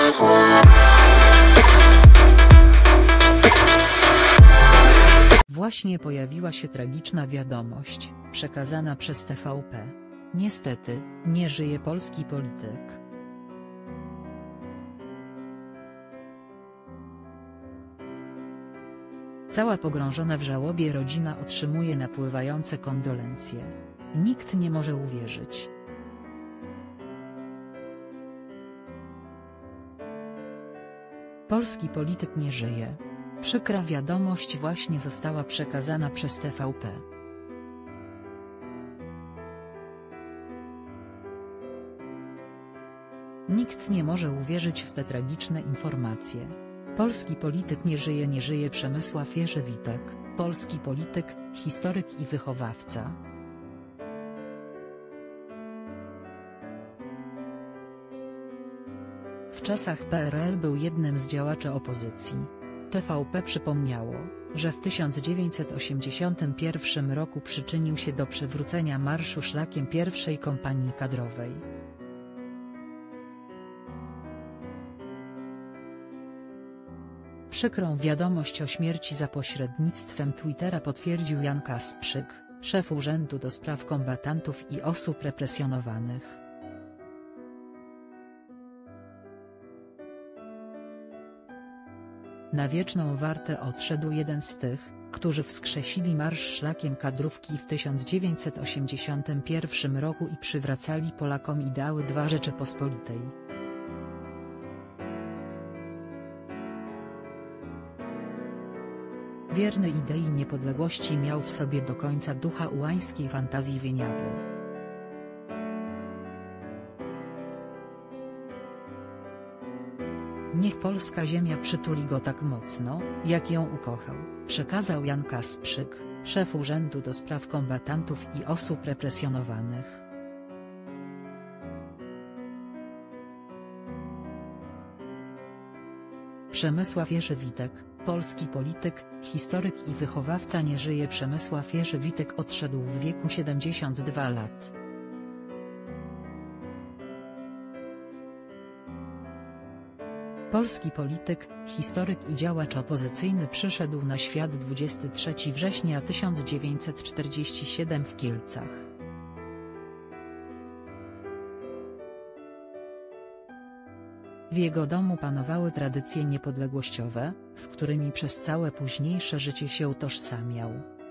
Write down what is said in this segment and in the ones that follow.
Właśnie pojawiła się tragiczna wiadomość, przekazana przez TVP. Niestety, nie żyje polski polityk. Cała pogrążona w żałobie rodzina otrzymuje napływające kondolencje. Nikt nie może uwierzyć. Polski polityk nie żyje. Przykra wiadomość właśnie została przekazana przez TVP. Nikt nie może uwierzyć w te tragiczne informacje. Polski polityk nie żyje. Nie żyje Przemysław Jerzy Witek, polski polityk, historyk i wychowawca. W czasach PRL był jednym z działaczy opozycji. TVP przypomniało, że w 1981 roku przyczynił się do przywrócenia Marszu Szlakiem pierwszej kompanii kadrowej. Przykrą wiadomość o śmierci za pośrednictwem Twittera potwierdził Jan Kasprzyk, szef Urzędu do Spraw Kombatantów i Osób Represjonowanych. Na wieczną wartę odszedł jeden z tych, którzy wskrzesili Marsz Szlakiem Kadrówki w 1981 roku i przywracali Polakom ideały II Rzeczypospolitej. Wierny idei niepodległości miał w sobie do końca ducha ułańskiej fantazji Wieniawy. Niech polska ziemia przytuli go tak mocno, jak ją ukochał, przekazał Jan Kasprzyk, szef Urzędu do Spraw Kombatantów i Osób Represjonowanych. Przemysław Jerzy Witek, polski polityk, historyk i wychowawca nie żyje. Przemysław Jerzy Witek odszedł w wieku 72 lat. Polski polityk, historyk i działacz opozycyjny przyszedł na świat 23 września 1947 w Kielcach. W jego domu panowały tradycje niepodległościowe, z którymi przez całe późniejsze życie się utożsamiał.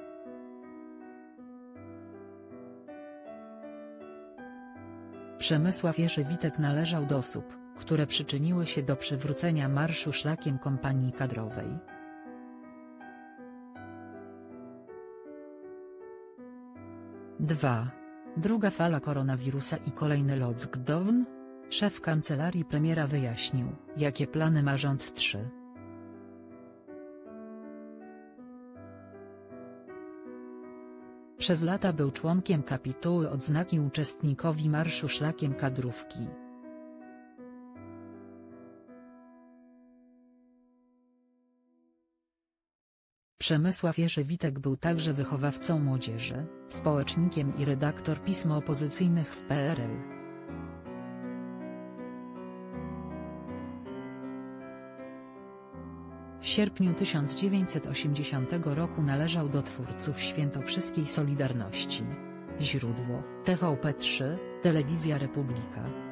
Przemysław Jerzy Witek należał do osób, które przyczyniły się do przywrócenia Marszu Szlakiem kompanii kadrowej. Druga fala koronawirusa i kolejny lockdown? Szef kancelarii premiera wyjaśnił, jakie plany ma rząd 3. Przez lata był członkiem kapituły odznaki uczestnikowi Marszu Szlakiem Kadrówki. Przemysław Jerzy Witek był także wychowawcą młodzieży, społecznikiem i redaktor pism opozycyjnych w PRL. W sierpniu 1980 roku należał do twórców świętokrzyskiej Solidarności. Źródło: TVP3, Telewizja Republika.